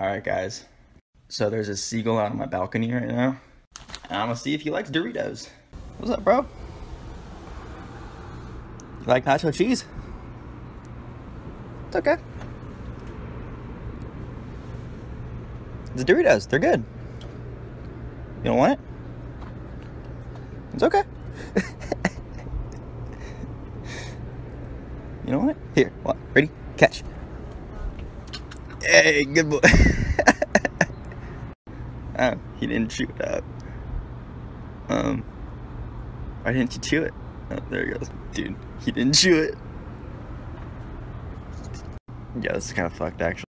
Alright guys, so there's a seagull out on my balcony right now, and I'm gonna see if he likes Doritos. What's up, bro? You like nacho cheese? It's okay. It's Doritos, they're good. You don't want it? It's okay. You know what? Here, what? Ready? Catch. Hey, good boy. Oh, he didn't chew it up. Why didn't you chew it? Oh, there he goes. Dude, he didn't chew it. Yeah, this is kind of fucked, actually.